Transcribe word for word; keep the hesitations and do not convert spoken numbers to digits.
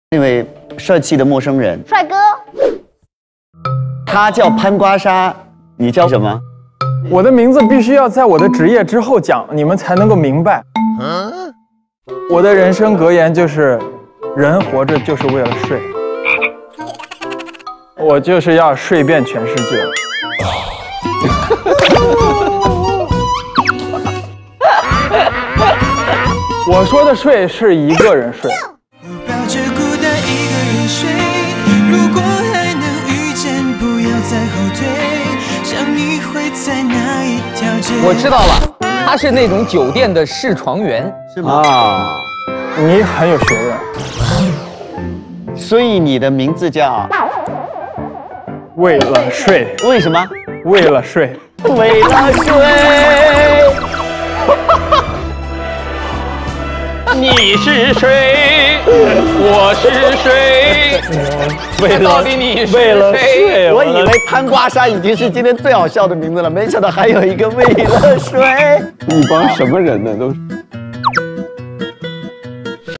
那位帅气的陌生人， 帅哥， 他叫潘瓜沙，你叫什么？ 我的名字必须要在我的职业之后讲，你们才能够明白。我的人生格言就是：人活着就是为了睡，我就是要睡遍全世界。我说的睡是一个人睡。 如果还能遇见，不要再后退，想你会在哪一条街。 我知道了，他是那种酒店的试床员， 是吗？啊， 你很有学问。 所以你的名字叫？ 为了睡。 为什么？ 为了睡。 为了睡。 你是谁？我是谁？ 为了到底你是为了谁？ 睡， 我以为潘瓜沙已经是今天最好笑的名字了，没想到还有一个为了睡。 一帮什么人呢？都是。